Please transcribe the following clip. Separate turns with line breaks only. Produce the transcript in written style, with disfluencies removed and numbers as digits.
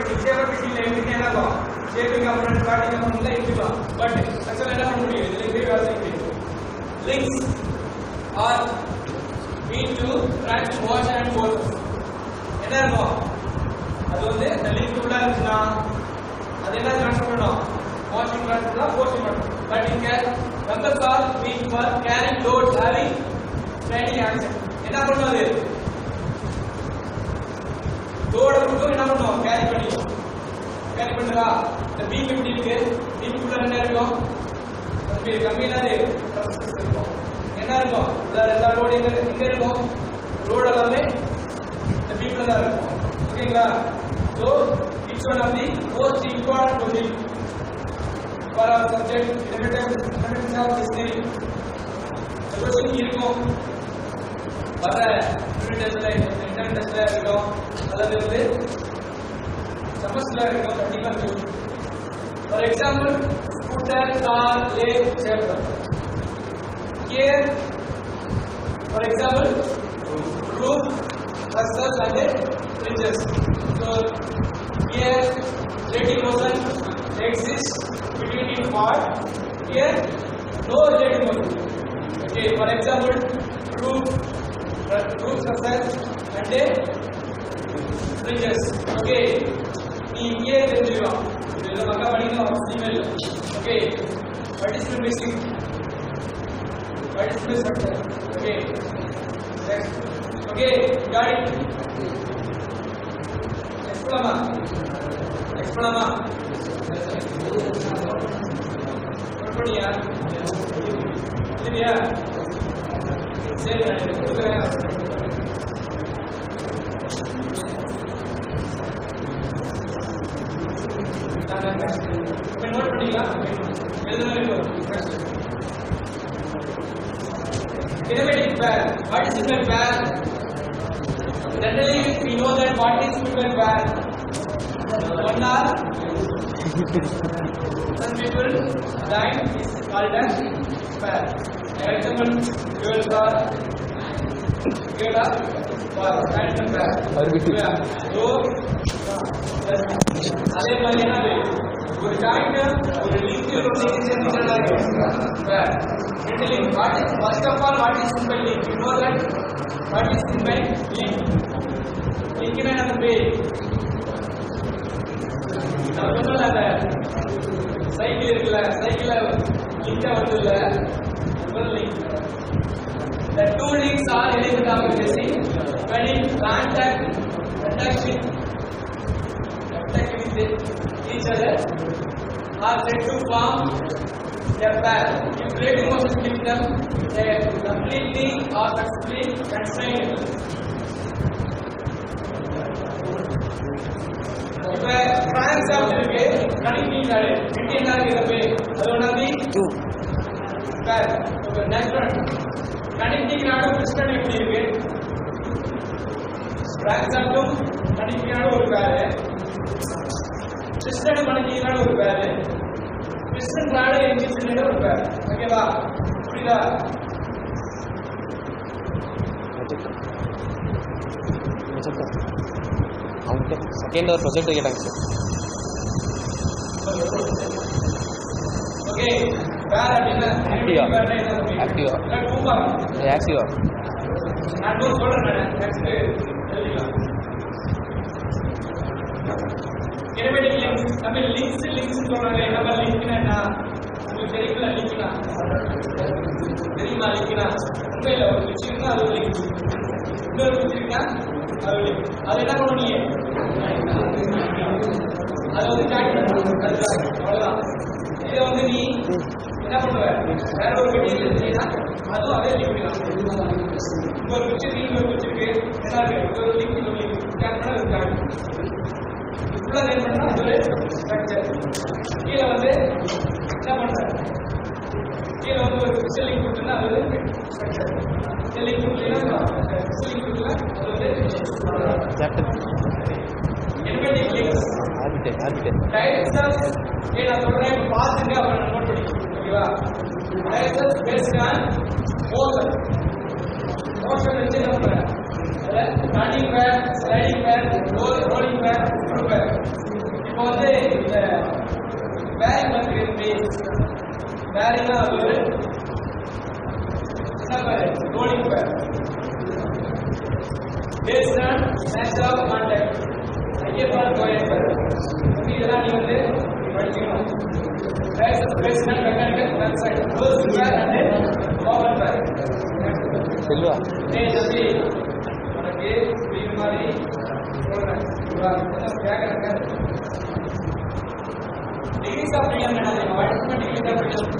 whichever between everything என்ன ஆகும் shaping component cutting component இருக்கலாம் பட் ஆக்சுவலா என்ன பண்ண முடியும் இதுல இப்படி வேலை செய்ய முடியும் links are mean to branch motion and forces என்ன இருக்கும் அது வந்து அந்த லிங்க் உள்ள இருக்குனா அது என்ன ட்ரான்ஸ்ஃபர் பண்ணும் motion ட்ரான்ஸ்ஃபர் force பண்ணும் பட் இங்க members are mean for carrying loads having sliding action என்ன பண்ணுது லோட மட்டும் என்ன பண்ணுவோம் கேரி பண்ணிடுவோம் கேரி பண்ணுறா இந்த பீம் எப்படி இருக்கு பீமுக்குள்ள என்ன இருக்கும் அது கம்மியானது இருக்கும் என்ன இருக்கும் எல்லா லோடு இங்க இருக்கும் லோடு எல்லாமே இந்த பீம்ல தான் இருக்கும் ஓகேங்களா so it's one of the most important question for our subject fundamentals of history இந்த கொஸ்டின் இருக்கும் வர டெஸ்ட்ல இன்டர்னல் டெஸ்ட்ல இருக்கும் அல்லது வந்து செமஸ்டர்ல இருக்கும் கண்டிப்பா இருக்கும் ஃபார் எக்ஸாம்பிள் ஸ்கூட்டர் கார் லேக் சேப்பர் here for example roof trusses and bridges so here rotating motion exists between the part here no rotating motion okay for example roof trusses and bridges okay நீ இங்கே தெரிஞ்சுக்கலாம் இது நம்ம படிக்கணும் அவசியம் இல்லை okay what is the basic what is the structure okay next okay got it next பண்ணலாமா பண்ணியா சரியா சரி நான் கொடுக்குறேன் நோட் பண்ணிக்கலாம் kinematic pair what is kinematic pair generally we know that what is kinematic pair one are some people line is called as pair example girls are random pair so அதே மாதிரி என்ன ஒரு ஜாயிண்ட் ஒரு link rotation சேர்ந்துட்டா இருக்கு பேர் ரெண்டு link what is first of all what is simple link you know that what is simple link link என்ன பே நான் சொன்னல அந்த சைக்கிள் இருக்குல சைக்கிள்ல லிங்கா வருதுல அது link the two links are element of racing when in contact with each other are said to form a pair. If rotating motion gives them a completely or successfully constrained. இப்ப டிரான்ஸ்ஆப்ட் இருக்கு connecting ஆடு Indian ஆடு இருக்கு அது ஒண்ணாதி பேர் ஒரு natural connecting ஆடு piston எப்படி இருக்கு டிரான்ஸ்ஆப்ட்டும் கனெக்டிங் ஆடு ஒரு பேர் பிஸ்டன் கனெக்டிங் ஆடு ஒரு பேர் பிஸ்டன் ஆடு என்ஜின் ஒரு பேர் ஓகேவா புரியுதா
செகண்ட் ஒரு ப்ரொஜெக்ட் கேட்டாங்க சார்.
ஓகே வேற என்ன
ஆக்டிவா ஆக்டிவா ஆக்டிவா
நான் சொல்றேன் நெக்ஸ்ட் எழுதிக்கலாம் கினமேட்டிக் லிங்க்ஸ் நம்ம லிங்க்ஸ் சொல்றாங்க நம்ம லிங்க்னா என்ன உங்களுக்கு தெரியுமா லிங்க்னா தெரியுமா லிங்க்னா உண்மையில ஒரு விஷயம்னா அது லிங்க் இன்னொரு விஷயம்னா அது லிங்க் அது என்ன பண்ணுவீங்க அது வந்து ஜாயின் பண்ணுவீங்க அவ்வளவுதான் இதை வந்து நீ என்ன பண்ணுவ வேற ஒரு மெட்டீரியல் இருந்தீங்கன்னா அதுவும் அதே லிங்க் தான் ஒரு பிக்சர் இன்னொரு பிக்சருக்கு என்ன இருக்கு ஒரு லிங்க் இன்னொரு லிங்க் ஜாயின் பண்ண ஒரு ஜாயின் ஃபுல்லா ஜாயின் பண்ணா அது ஒரு ஸ்ட்ரக்சர் கீழே வந்து என்ன பண்ற கீழே வந்து ஒரு பிக்சர் லிங்க் கொடுத்தா அது ஒரு ஸ்ட்ரக்சர் லிங்க் கொடுத்தீங்கன்னா பிக்சர் லிங்க் கொடுத்தா அது வந்து கினமேட்டிக் லிங்க்ஸ் டைரக்ஷன்ஸ் நான் சொல்றேன் பாத்துங்க அப்புறம் நோட் பண்ணிக்கோங்க ஓகேவா டைரக்ஷன்ஸ் பேஸ்ட் ஆன் மோஷன் வச்சு என்ன பண்றேன் ரன்னிங் பேர் ஸ்லைடிங் பேர் ரோலிங் பேர் ஸ்க்ரூ பேர் பேரிங்னா அது ஒரு என்ன பேர் ரோலிங் பேர் based on nature of contact ஐயப்பார் Goyal பேர் இதெல்லாம் நீ வந்து படிக்கணும் types of based on mechanical concept closed pair and open pair
Selva
ஏய் தம்பி உனக்கு இந்த மாதிரி சொல்றேன் என்ன கேக்குறேன் degrees of freedom என்ன தெரியுமா? What is the degrees of freedom?